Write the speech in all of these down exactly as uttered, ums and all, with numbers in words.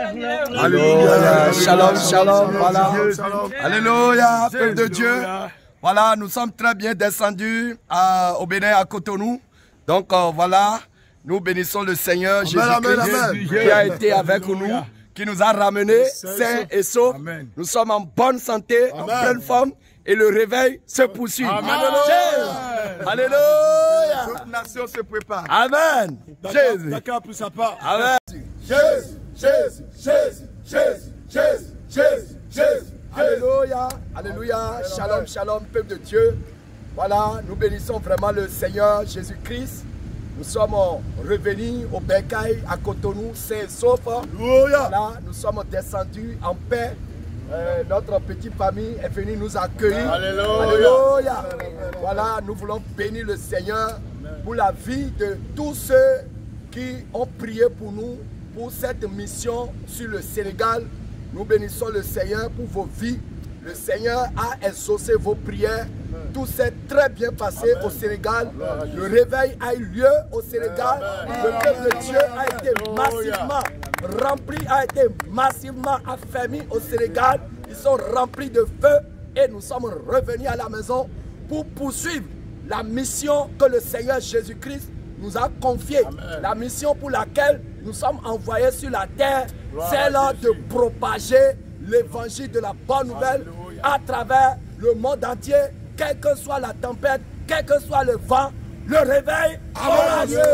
Alléluia. Shalom, shalom. Voilà. Alléluia, peuple de Dieu. Voilà, nous sommes très bien descendus à, au Bénin, à Cotonou. Donc euh, voilà, nous bénissons le Seigneur Jésus-Christ qui a été avec nous, qui nous a ramenés sains et saufs. Nous sommes en bonne santé, en pleine forme. Et le réveil se poursuit. Amen. Alléluia. Alléluia. Toute nation se prépare. Amen. Jésus. Chacun pour sa part. Amen. Jésus, Jésus, Jésus, Jésus, Jésus, Jésus, Jésus. Alléluia. Alléluia. Shalom, shalom, peuple de Dieu. Voilà, nous bénissons vraiment le Seigneur Jésus-Christ. Nous sommes revenus au Bercail à Cotonou, sains et saufs. Voilà, nous sommes descendus en paix. Euh, notre petite famille est venue nous accueillir. Alléluia. Alléluia. Voilà, nous voulons bénir le Seigneur pour la vie de tous ceux qui ont prié pour nous, pour cette mission sur le Sénégal. Nous bénissons le Seigneur pour vos vies. Le Seigneur a exaucé vos prières. Tout s'est très bien passé au Sénégal. Le réveil a eu lieu au Sénégal. Le peuple de Dieu a été massivement rempli, a été massivement affermi au Sénégal. Ils sont remplis de feu et nous sommes revenus à la maison pour poursuivre la mission que le Seigneur Jésus-Christ nous a confiée. La mission pour laquelle nous sommes envoyés sur la terre, c'est là de propager l'évangile de la bonne nouvelle à travers le monde entier, quelle que soit la tempête, quel que soit le vent, le réveil aura lieu.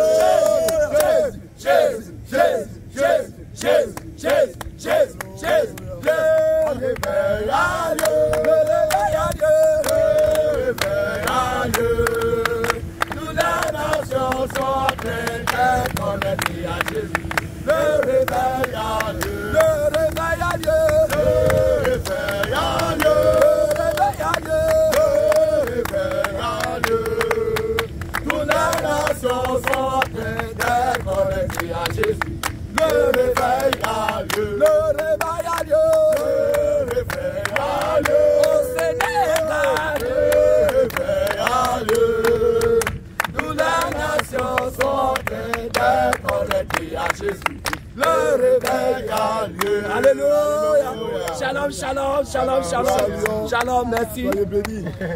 Jésus, Jésus, Jésus, Jésus, Jésus, Jésus, Jésus, le réveil a lieu, le réveil a lieu, le réveil a lieu. Toutes les nations sont prêtes à connaître à Jésus. Le réveil a lieu, le réveil a lieu, le réveil a lieu, le réveil a lieu, le réveil a lieu. Toutes les nations sont prêtes à connaître à Jésus. Le réveil a lieu, le réveil a lieu, le réveil a lieu, au Sénégal, le réveil a lieu. Toutes les nations sont prêtes à connaître à Jésus. Le réveil a lieu. Alléluia. Shalom, shalom, shalom, shalom. Shalom, merci.